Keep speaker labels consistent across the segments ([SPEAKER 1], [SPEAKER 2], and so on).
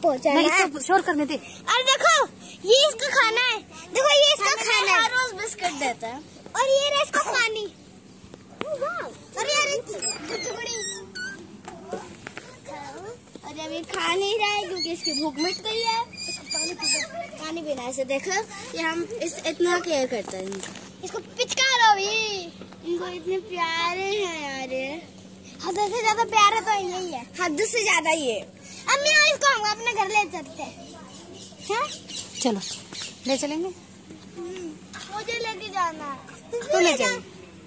[SPEAKER 1] पहुंचाना है।
[SPEAKER 2] इसको शोर करने दे।
[SPEAKER 1] और देखो ये इसका खाना है, देखो ये इसका खाना है। रोज बिस्किट देता है और ये रहा इसका पानी। अरे यार और अभी खा नहीं रहा है क्योंकि इसकी भूख मिट गई है। पानी पीना है। देखो ये हम इस इतना केयर करते हैं इसको पिचकारो भी। इनको इतने प्यारे हैं यार, हद से ज्यादा प्यारे तो यही है, हद से ज्यादा ये। अब मैं इसको हम अपने घर ले चलते हैं।
[SPEAKER 2] चलो ले चलेंगे।
[SPEAKER 1] मुझे लेके जाना है।
[SPEAKER 2] तो ले जाए।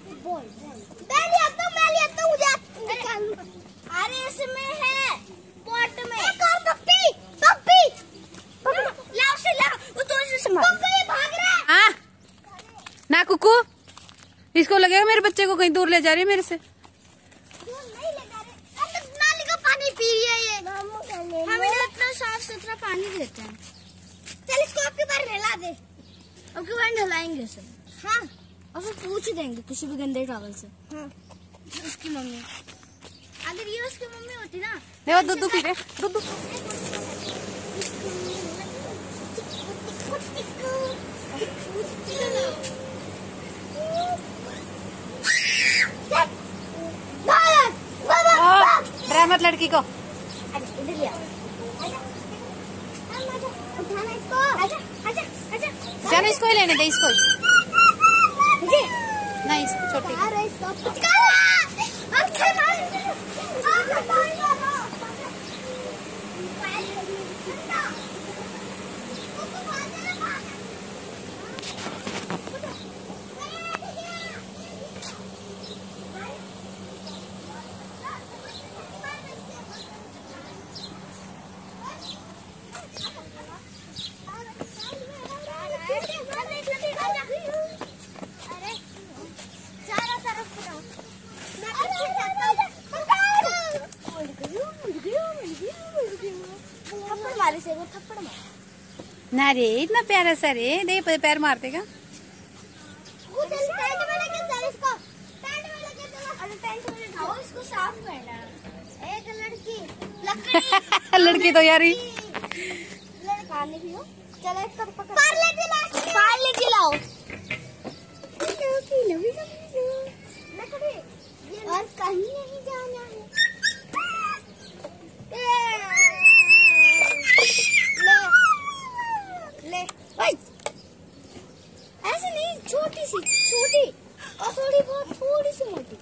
[SPEAKER 1] अरे इसमें है पॉट में एक और पप्पी पप्पी लाओ से लाओ। वो तो पप्पी भाग रहा है।
[SPEAKER 2] हाँ ना कुकू, इसको लगेगा मेरे बच्चे को कहीं दूर ले जा रही है मेरे से।
[SPEAKER 1] नहीं ले जा रहे, नाली का पानी पी रही है ये। हम इन्हें इतना साफ सुथरा पानी देते हैं। चल इसको आपके बार नहला दे। आपके बार नहलाएंगे इसे। हाँ और फिर पूछ देंगे किसी भी गंदे टॉवल से। हाँ उसकी मम्मी, अगर ये उसकी मम्मी होती ना।
[SPEAKER 2] देखो दूध पी रहे दूध। डरा मत लड़की को।
[SPEAKER 1] इधर ले आओ। उठाना इसको। आजा आजा आजा।
[SPEAKER 2] जानो इसको ही लेने दे, इसको ही।
[SPEAKER 1] मुझे
[SPEAKER 2] नहीं छोटी।
[SPEAKER 1] अरे इसको से वो थप्पड़ मार
[SPEAKER 2] ना रे, इतना प्यारा सा रे, देख पैर मार देगा।
[SPEAKER 1] इसको साफ करना। एक
[SPEAKER 2] लड़की तो यार
[SPEAKER 1] पानी पियो। चलो एक कप पार्ले खिलाओ। और कहीं नहीं जाना है। ले ऐसे नहीं, छोटी सी छोटी और थोड़ी सी मोटी।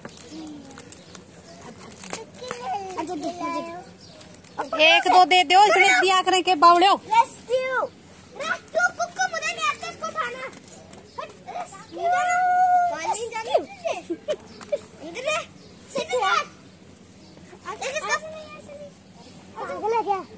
[SPEAKER 2] एक दो दे दो, इतने दिया करें के बावड़ो।
[SPEAKER 1] रेस्क्यू कुक्कू मुझे नहीं आता इसको खाना। पानी जाने इधर है सिट पागल है क्या?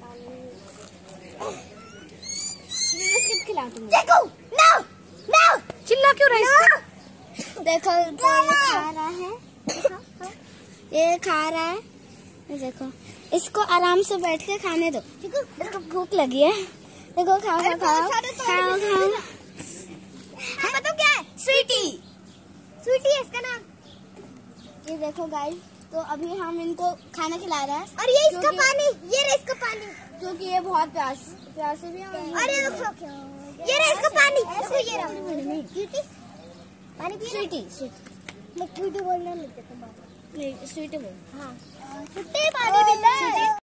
[SPEAKER 1] बिस्किट खिला दूँ। देखो नो नो
[SPEAKER 2] चिल्ला क्यों रहा है?
[SPEAKER 1] देखो तो ये खा रहा है, ये खा रहा है। देखो इसको आराम से बैठ के खाने दो। देखो इसको भूख लगी है। देखो खाओ खाओ खाओ खाओ खाओ। बताओ क्या है? स्वीटी स्वीटी है इसका नाम। ये देखो गाइस, तो अभी हम इनको खाना खिला रहे हैं। और ये इसका पानी, ये रहा इसका पानी, क्योंकि ये बहुत प्यासे भी हैं। अरे देखो ये रहा इसका पानी, इसको ये रहा पानी पी। स्वीटी स्वीटी मैं क्यूटी बोलने लगे तुम्हारा। नहीं स्वीटी बोल। हाँ पानी पीता है।